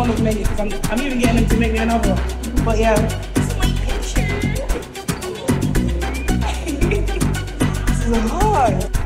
one of many because I'm even getting them to make me another. But yeah. This is my picture. This is hard.